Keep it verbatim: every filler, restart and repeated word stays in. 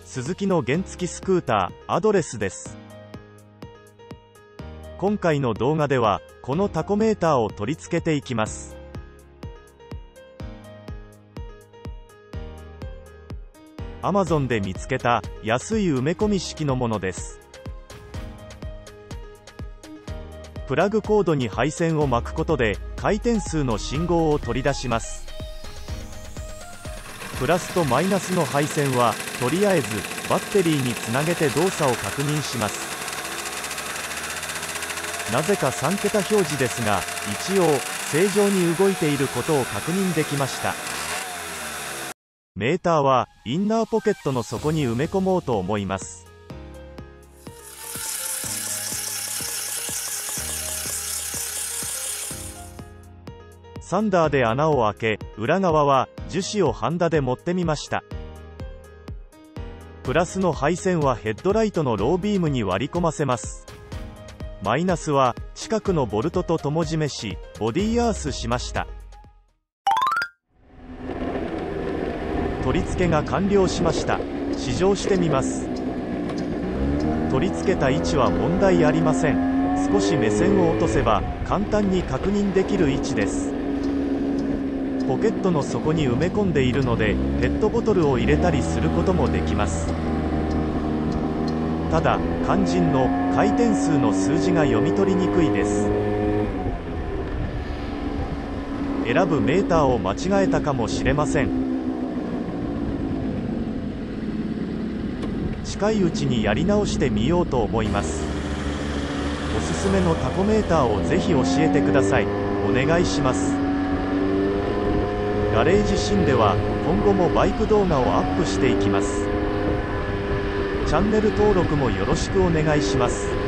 スズキの原付スクーターアドレスです。今回の動画ではこのタコメーターを取り付けていきます。アマゾンで見つけた安い埋め込み式のものです。プラグコードに配線を巻くことで回転数の信号を取り出します。プラスとマイナスの配線はとりあえずバッテリーにつなげて動作を確認します。なぜかさんけた表示ですが、一応正常に動いていることを確認できました。メーターはインナーポケットの底に埋め込もうと思います。サンダーで穴を開け、裏側は樹脂をハンダで持ってみました。プラスの配線はヘッドライトのロービームに割り込ませます。マイナスは近くのボルトと共締めし、ボディアースしました。取り付けが完了しました。試乗してみます。取り付けた位置は問題ありません。少し目線を落とせば簡単に確認できる位置です。ポケットの底に埋め込んでいるのでペットボトルを入れたりすることもできます。ただ肝心の回転数の数字が読み取りにくいです。選ぶメーターを間違えたかもしれません。近いうちにやり直してみようと思います。おすすめのタコメーターをぜひ教えてください。お願いします。ガレージシンでは今後もバイク動画をアップしていきます。チャンネル登録もよろしくお願いします。